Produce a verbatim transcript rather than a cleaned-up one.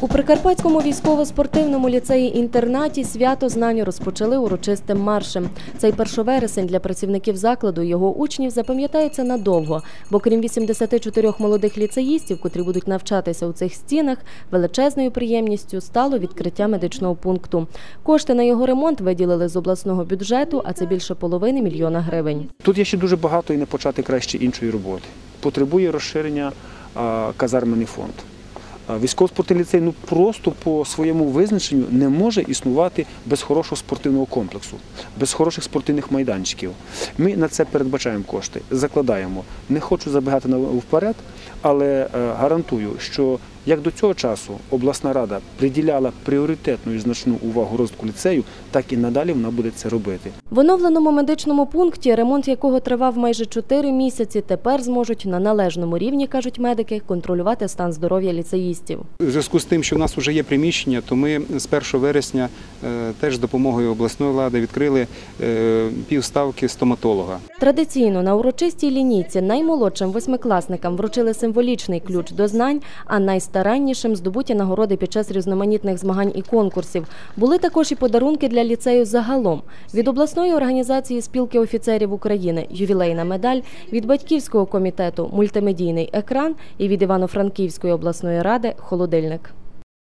У Прикарпатському військово-спортивному ліцеї-інтернаті свято знань розпочали урочистим маршем. Цей першовересень для працівників закладу і його учнів запам'ятається надовго, бо крім вісімдесяти чотирьох молодих ліцеїстів, котрі будуть навчатися у цих стінах, величезною приємністю стало відкриття медичного пункту. Кошти на його ремонт виділили з обласного бюджету, а це більше половини мільйона гривень. Тут є ще дуже багато і не почати краще іншої роботи. Потребує розширення казарменний фонд. Військово-спортивний ліцей ну, просто по своєму визначенню не може існувати без хорошого спортивного комплексу, без хороших спортивних майданчиків. Ми на це передбачаємо кошти, закладаємо. Не хочу забігати вперед, але гарантую, що як до цього часу обласна рада приділяла пріоритетну і значну увагу розвитку ліцею, так і надалі вона буде це робити. В оновленому медичному пункті, ремонт якого тривав майже чотири місяці, тепер зможуть на належному рівні, кажуть медики, контролювати стан здоров'я ліцеїстів. У зв'язку з тим, що в нас вже є приміщення, то ми з першого вересня теж з допомогою обласної влади відкрили півставки стоматолога. Традиційно на урочистій лінійці наймолодшим восьмикласникам вручили символічний ключ до знань, а найстараннішим – здобуті нагороди під час різноманітних змагань і конкурсів. Були також і подарунки для ліцею загалом. Від обласної організації спілки офіцерів України – ювілейна медаль, від батьківського комітету – мультимедійний екран і від Івано-Франківської обласної ради – холодильник.